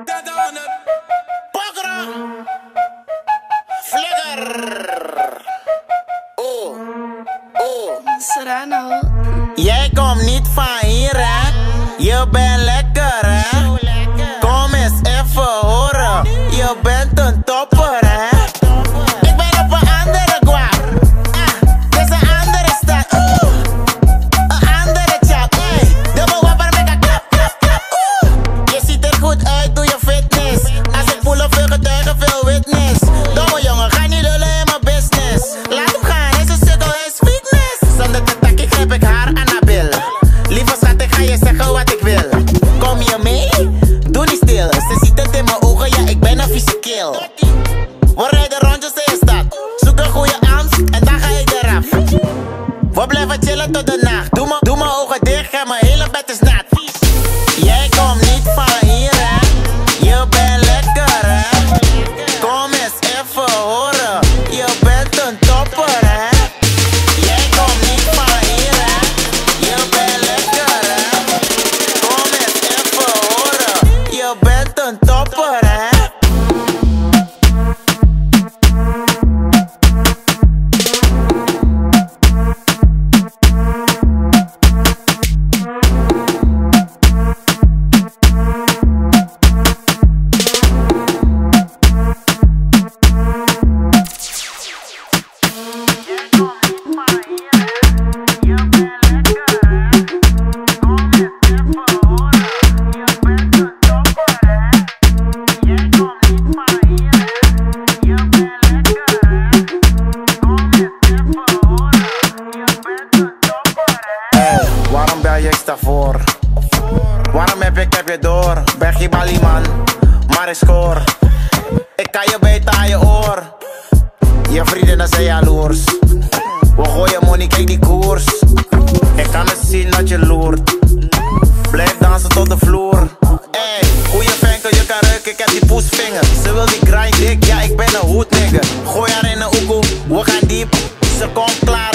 Pogra. Fligger. Serrano. Jij komt niet van hier, hè? Je bent lekker, hè? Kom eens even horen. Je bent een topper, hè? Ik ben op een andere guap. Dit is een andere stad. Een andere chap. Dubbel wapper met een klap, klap, klap. Je ziet er goed uit, doe je fitness. Als ik voel op veel getuigen, veel witness. Domme jongen, ga niet lullen in mijn business. Laat hem gaan, hij is een sukkel, hij is weakness. Zonder te tak, ik grijp ik haar aan haar bil. Lieve schat, ik ga je zeggen wat ik wil. Kom je mee? Doe niet stil. Ze ziet het in mijn ogen, ja, ik ben een vieze kill. We rijden rondjes in je stad. Zoek een goede angst en dan ga ik eraf. We blijven chillen tot de nacht. Doe mijn ogen dicht en mijn hele bed is nat. Jij komt niet van hier, hè? Je bent lekker, hè? Kom eens even horen. Je bent een topper, hè? Jij komt niet van hier, hè? Je bent lekker, hè? Kom eens even horen. Je bent een topper, hè? Waarom bel je extra voor? Waarom heb je door? Ben geen balieman, maar ik score. Ik kan je beter aan je oor. Je vrienden zijn jaloers. We gooien money, kijk die koers. Ik kan het zien dat je loert. Blijf dansen tot de vloer. Ey, goeie venkel, je kan ruiken, ik heb die poesvinger. Ze wil die grind dik, ja ik ben een hoed nigger. Gooi haar in een oekoe, we gaan diep. Ze komt klaar.